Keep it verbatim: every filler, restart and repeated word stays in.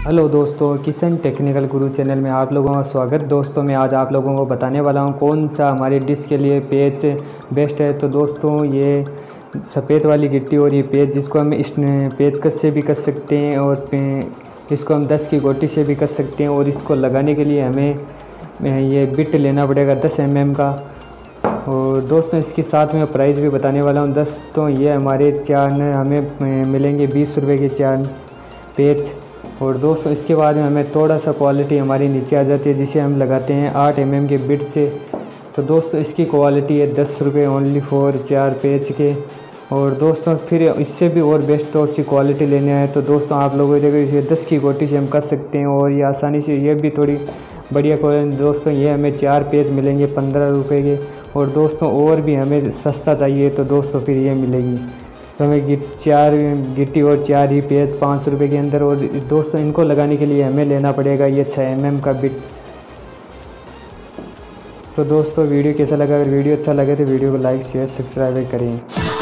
Hello दोस्तों, Kishan technical गुरु channel में आप लोगों का स्वागत। दोस्तों मैं आज आप लोगों को बताने वाला हूं कौन सा हमारी डिश के लिए पेच बेस्ट है। तो दोस्तों ये सफ़ेद वाली गिट्टी और ये पेच, जिसको हम इस पेचकस से भी कर सकते हैं और इसको हम दस की गोटी से भी कर सकते हैं। और इसको लगाने के लिए हमें ये बिट लेना पड़ेगा दस एम एम का। और दोस्तों इसके साथ में प्राइस भी बताने वाला हूँ। दोस्तों ये हमारे चार हमें मिलेंगे बीस रुपये के चार पेच। और दोस्तों इसके बाद में हमें थोड़ा सा क्वालिटी हमारी नीचे आ जाती है, जिसे हम लगाते हैं आठ एम एम के बिट से। तो दोस्तों इसकी क्वालिटी है दस रुपये ओनली फॉर चार पेच के। और दोस्तों फिर इससे भी और बेस्ट तो उसकी क्वालिटी लेने आए तो दोस्तों आप लोगों को देखो इसे दस की गोटी से हम कर सकते हैं। और ये आसानी से ये भी थोड़ी बढ़िया क्वालिटी। दोस्तों ये हमें चार पेच मिलेंगे पंद्रह रुपये के। और दोस्तों और भी हमें सस्ता चाहिए तो दोस्तों फिर ये मिलेगी तो हमें गिट चार गिट्टी और चार ही पेच पाँच सौ रुपये के अंदर। और दोस्तों इनको लगाने के लिए हमें लेना पड़ेगा ये छः एम एम का बिट। तो दोस्तों वीडियो कैसा लगा? अगर वीडियो अच्छा लगे तो वीडियो को लाइक शेयर सब्सक्राइब करें।